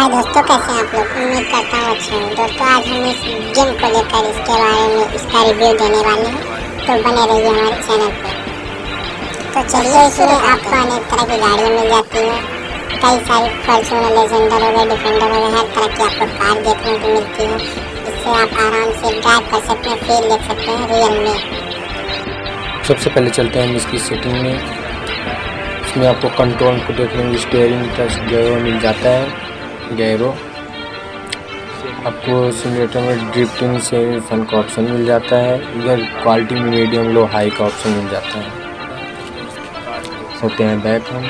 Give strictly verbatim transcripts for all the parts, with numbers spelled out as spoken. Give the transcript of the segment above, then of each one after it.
हाय दोस्तों, कैसे हैं आप लोग। उम्मीद करता हूँ अच्छे हैं। दोस्तों आज हम इस गेम को लेकर इसके बारे में इसका रिव्यू देने वाले हैं, तो बने रहिए हमारे चैनल पे। तो चलिए, इसमें आपको अनेक तरह की गाड़ियाँ मिल जाती हैं, कई सारी फॉर्च्यूनर, लेजेंडर हो गए, डिफेंडर हो गए, हर तरह की आपको कार देखने को मिलती है। इससे आप आराम से ड्राइव कर सकते हैं, फील देख सकते हैं रियल में। सबसे पहले चलते हैं इसकी सेटिंग में। इसमें आपको कंट्रोल को देखने में स्टीयरिंग टच गैरो मिल जाता है। गैरो आपको सिमुलेटर में ड्रिफ्टिंग से फन का ऑप्शन मिल जाता है। इधर क्वालिटी में मीडियम लो हाई का ऑप्शन मिल जाता है। होते हैं बैक हम।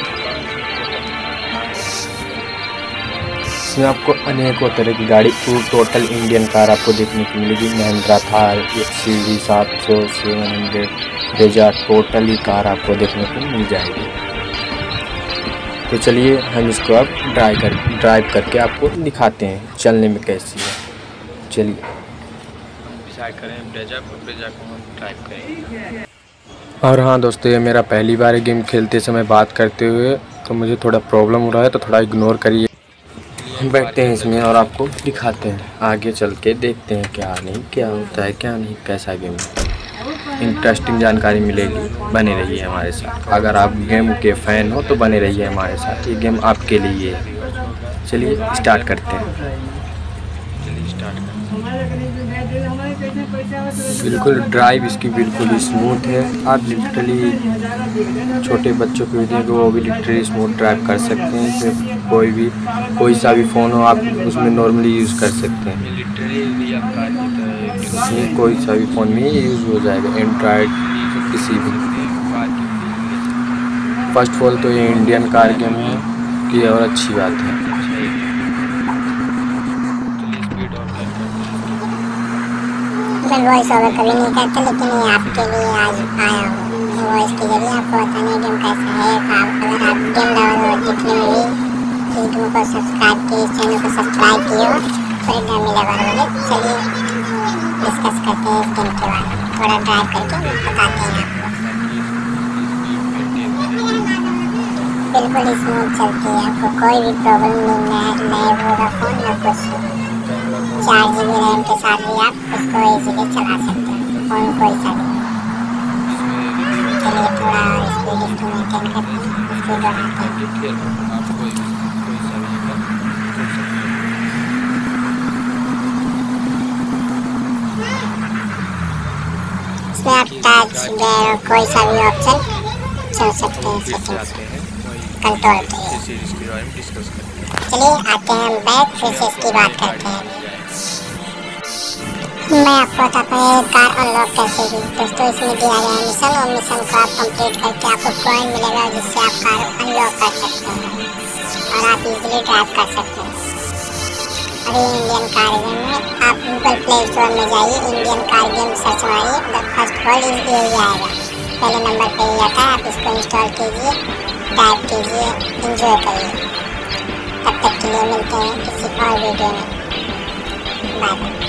इसमें आपको अनेकों तरह की गाड़ी, टोटल इंडियन कार आपको देखने को मिलेगी। महिंद्रा थार, एक्सयूवी सात सौ, सेवन हंड्रेड, ब्रेजा, टोटल ही कार आपको देखने को मिल जाएगी। तो चलिए हम इसको अब ड्राइव कर ड्राइव करके आपको दिखाते हैं चलने में कैसी है। चलिए डिसाइड करें ब्रेजा को ब्रेजा को हम ड्राइव करेंगे। और हाँ दोस्तों, ये मेरा पहली बार गेम खेलते समय बात करते हुए, तो मुझे थोड़ा प्रॉब्लम हो रहा है, तो थोड़ा इग्नोर करिए। हम बैठते हैं इसमें और आपको दिखाते हैं, आगे चल के देखते हैं क्या नहीं क्या होता है, क्या नहीं, कैसा गेम है। इंटरेस्टिंग जानकारी मिलेगी, बने रहिए हमारे साथ। अगर आप गेम के फ़ैन हो तो बने रहिए हमारे साथ, ये गेम आपके लिए है। चलिए स्टार्ट करते हैं। चलिए स्टार्ट करते हैं। बिल्कुल ड्राइव इसकी बिल्कुल स्मूथ है। आप लिटरली छोटे बच्चों को भी देंगे, वो भी लिटरली स्मूथ ड्राइव कर सकते हैं। इसमें कोई भी कोई सा भी फ़ोन हो, आप उसमें नॉर्मली यूज़ कर सकते हैं। लिटरली इसमें कोई सा भी फ़ोन में यूज़ हो जाएगा, एंड्रॉयड किसी भी। फर्स्ट ऑफ ऑल तो ये इंडियन कार गेम है कि और अच्छी बात है। मैं वॉइस ओवर कभी नहीं करता, लेकिन ये आपके लिए आज आया हूँ। वॉइस के जरिए आपको बताने गेम कैसा है। अगर आप गेम डाउनलोड जितने में भी वीडियो को सब्सक्राइब किए, इस चैनल को सब्सक्राइब किए हो, तो एकदम मिलेगा मुझे। चलिए डिस्कस करते हैं इस गेम के बारे में, थोड़ा ड्राइव करके बताते हैं आपको। बिल्कुल स्मूथ चलती है, आपको कोई भी प्रॉब्लम नहीं, नए होगा फ़ोन ना कुछ। चार जी बी रैम के साथ भी आप उसको इजीली चला सकते हैं, फ़ोन कोई सा भी। चलिए थोड़ा स्पीड इसको मेंटेन करते हैं, स्पीड बढ़ाते हैं। इसमें आप टच गैर कोई सा भी ऑप्शन चल सकते हैं सेटिंग्स कंट्रोल के लिए। चलिए आते हैं बैक, फिर से इसकी बात करते हैं। मैं आपको बताता हूँ कार अनलॉक कैसे की। दोस्तों इसमें दिया गया है मिशन, और मिशन को आप कंप्लीट करके आपको कॉइन मिलेगा, जिससे आप कार अनलॉक कर सकते हैं और आप इजीली ड्राइव कर सकते हैं। अभी इंडियन कार गेम में आप गूगल प्ले स्टोर में जाइए, इंडियन कार गेम सर्च मारिए, द फर्स्ट वर्ड इज यही आएगा, पहले नंबर पे ही आता है। आप इसको इंस्टॉल कीजिए, ड्राइव कीजिए, एंजॉय करिए। तब तक के लिए मिलते हैं किसी और वीडियो में। Bye bye.